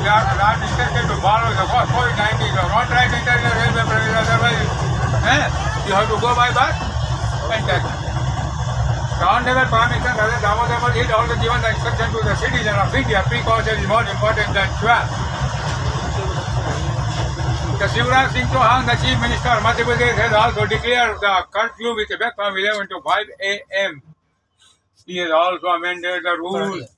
not interested to follow the COVID-19. You are not right enter the railway premises, otherwise you have to go by bus and taxi. The honorable Prime Minister Narendra Damodar is also given the instruction to the citizen of India. Precaution is more important than cure. The Shivraj Singh Chauhan, the Chief Minister of Madhya Pradesh, has also declared the curfew with effect from 11 to 5 a.m. He has also amended the rules.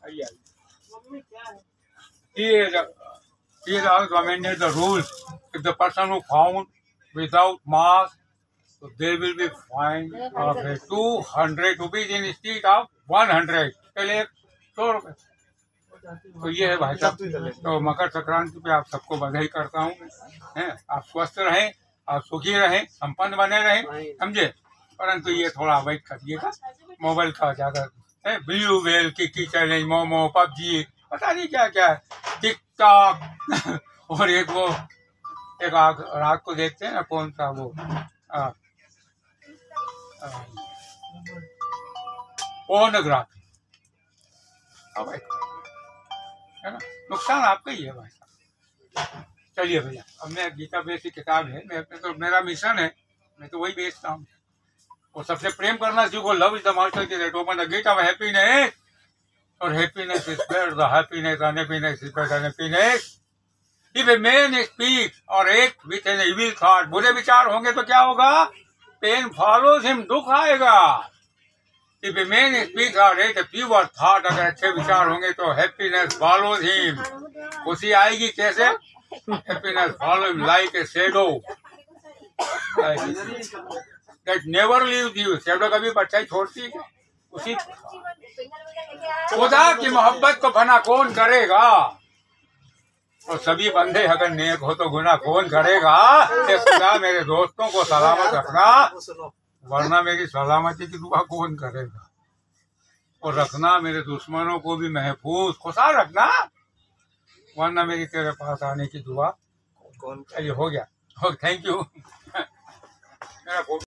He has also amended the rules. If the person who found without mask, so they will be fined of 200 rupees instead of 100. पहले 100 रुपए. तो ये है भाई साहब. तो मकर संक्रांति पे आप सबको बधाई करता हूँ. हैं, आप स्वस्थ रहें, आप सुखी रहें, संपन्न बने रहें, समझे. परंतु ये थोड़ा अवॉइड करिएगा. मोबाइल का ज्यादा है. ब्लू वेल की चैलेंज, मोमो, पबजी, पता नहीं क्या क्या है, टिकटॉक और एक वो एक रात को देखते हैं ना कौन सा वो पोर्नोग्राफी. है ना, नुकसान आपका ही है भाई साहब. चलिए भैया, अब मैं गीता बेसी किताब है, मैं तो मेरा मिशन है, मैं तो वही बेचता हूँ. वो सबसे प्रेम करना सीखो. Love is the master key that open the gate of happiness. और happiness is better the happiness and happiness is better than happiness. If a man speak or act with an evil thought, बुरे विचार होंगे तो क्या होगा? Pen follows him, दुख आएगा. If a man speak or act a pure thought, अगर अच्छे विचार होंगे तो हैप्पीनेस फॉलोज हिम, खुशी आएगी. कैसे? Happiness follow him like a shadow that never leaves you. Shadow कभी परछाई छोड़ती है? उसी खुदा की मोहब्बत को फना कौन करेगा? और सभी बंदे अगर नेक हो तो गुनाह कौन करेगा? खुदा मेरे दोस्तों को सलामत रखना, वरना मेरी सलामती की दुआ कौन करेगा? और रखना मेरे दुश्मनों को भी महफूज, खुशा रखना, वरना मेरी तेरे पास आने की दुआ कौन. ये हो गया. Thank you. मेरा